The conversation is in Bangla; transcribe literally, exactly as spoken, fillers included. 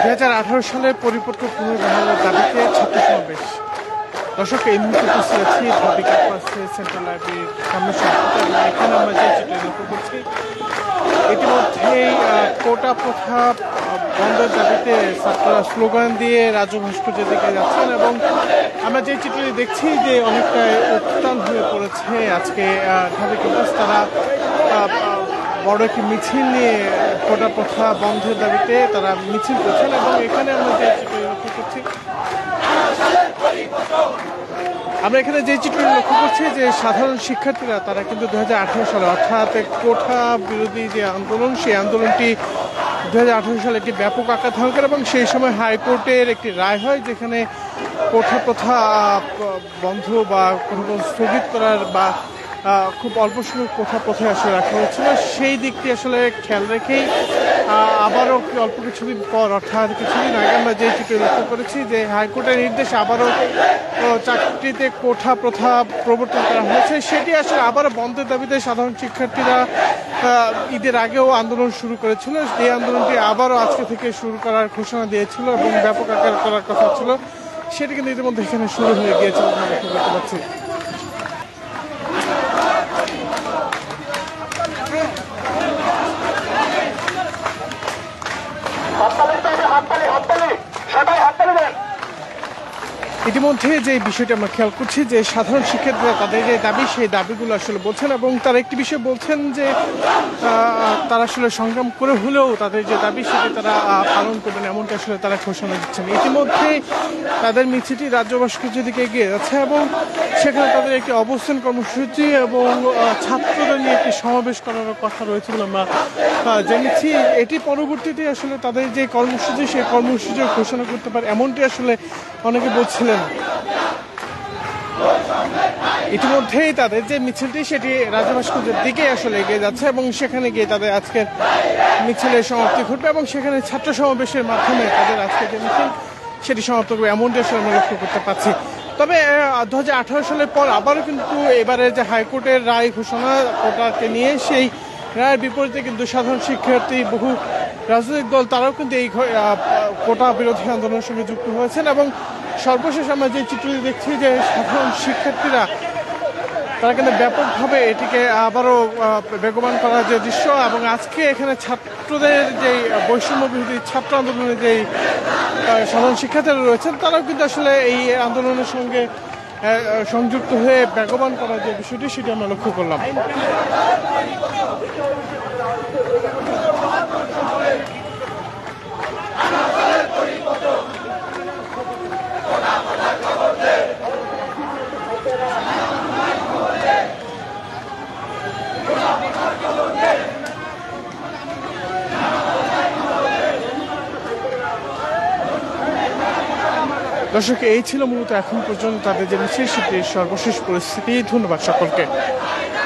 দুই হাজার আঠারো সালের পরিপত্র পুনর্বহালের দাবিতে ছাত্র সমাবেশ। দর্শক, এই মুহূর্তে উপস্থিত আছি ঢাবি ক্যাম্পাসে সেন্ট্রাল লাইব্রেরির সামনে সংস্কৃত এবং এখানে আমরা যে চিত্র লক্ষ্য করছি, ইতিমধ্যেই কোটা প্রথা বন্ধের দাবিতে ছাত্ররা স্লোগান দিয়ে রাজ্য ভাস্কর্যের দিকে যাচ্ছেন এবং আমরা যে চিত্রটি দেখছি যে অনেকটাই উত্তাল হয়ে পড়েছে আজকে ঢাবি ক্যাম্পাস। তারা বড় একটি মিছিল নিয়ে কোটা প্রথা বন্ধের দাবিতে তারা মিছিল করছেন এবং এখানে আমরা যে চিত্র লক্ষ্য করছি আমরা এখানে যে চিত্রটি লক্ষ্য করছি যে সাধারণ শিক্ষার্থীরা তারা কিন্তু দু হাজার আঠারো সালে অর্থাৎ কোটা বিরোধী যে আন্দোলন, সেই আন্দোলনটি দু হাজার আঠারো সালে একটি ব্যাপক আকার ধারণ করে এবং সেই সময় হাইকোর্টের একটি রায় হয় যেখানে কোটা প্রথা বন্ধ বা কোনো স্থগিত করার বা খুব অল্প সময় কোথা প্রথায় আসলে রাখা হয়েছিল। সেই দিকটি আসলে খেয়াল রেখেই আবারও অল্প কিছুদিন পর অর্থাৎ কিছুদিন আগে আমরা যে চিত্র লক্ষ্য করেছি যে হাইকোর্টের নির্দেশে আবারও চাকরিতে কোঠা প্রথা প্রবর্তন করা হয়েছে, সেটি আসলে আবারও বন্ধের দাবিতে সাধারণ শিক্ষার্থীরা ঈদের আগেও আন্দোলন শুরু করেছিল। এই আন্দোলনটি আবারও আজকে থেকে শুরু করার ঘোষণা দিয়েছিল এবং ব্যাপক আকার করার কথা ছিল, সেটি কিন্তু ইতিমধ্যে এখানে শুরু হয়ে গিয়েছে আমরা লক্ষ্য করতে পারছি। ইতিমধ্যে যে বিষয়টা আমরা খেয়াল করছি যে সাধারণ শিক্ষার্থীরা তাদের যে দাবি সেই দাবিগুলো আসলে বলছেন এবং তারা একটি বিষয় বলছেন যে তারা আসলে সংগ্রাম করে হলেও তাদের যে দাবি সেটি তারা পালন করবেন, এমনটা আসলে তারা ঘোষণা দিচ্ছেন। ইতিমধ্যে তাদের মিছিলটি রাজ্য ভাস্কর্যের দিকে এগিয়ে যাচ্ছে এবং সেখানে তাদের একটি অবস্থান কর্মসূচি এবং ছাত্রদের নিয়ে একটি সমাবেশ করার কথা রয়েছে বলে আমরা জেনেছি। এটি পরবর্তীতে আসলে তাদের যে কর্মসূচি সেই কর্মসূচি ঘোষণা করতে পারে, এমনটি আসলে অনেকে বলছিলেন। ইতিমধ্যেই তাদের যে মিছিলটি সেটি রাজ্য ভাস্কর্যের দিকে আসলে এগিয়ে যাচ্ছে এবং সেখানে গিয়ে তাদের আজকের মিছিলের সমাপ্তি ঘটবে এবং সেখানে ছাত্র সমাবেশের মাধ্যমে তাদের আজকের যে মিছিল সেটি সমাপ্ত করবে, এমনটি আসলে আমরা লক্ষ্য করতে পারছি। তবে দু হাজার আঠারো সালের পর আবারও কিন্তু এবারে যে হাইকোর্টের রায় ঘোষণা কোটাকে নিয়ে, সেই রায়ের বিপরীতে কিন্তু সাধারণ শিক্ষার্থী বহু রাজনৈতিক দল তারাও কিন্তু এই কোটা বিরোধী আন্দোলনের সঙ্গে যুক্ত হয়েছেন এবং সর্বশেষ আমরা যে চিত্রটি দেখছি যে সাধারণ শিক্ষার্থীরা তারা কিন্তু ব্যাপকভাবে এটিকে আবারও বেগবান করার যে দৃশ্য এবং আজকে এখানে ছাত্রদের যে বৈষম্য বিরোধী ছাত্র আন্দোলনের যে সাধারণ শিক্ষার্থীরা রয়েছেন তারাও কিন্তু আসলে এই আন্দোলনের সঙ্গে সংযুক্ত হয়ে বেগবান করার যে বিষয়টি সেটি আমরা লক্ষ্য করলাম। দর্শক, এই ছিল মূলত এখন পর্যন্ত তাদের যে মিছিল সেটির সর্বশেষ পরিস্থিতি। ধন্যবাদ সকলকে।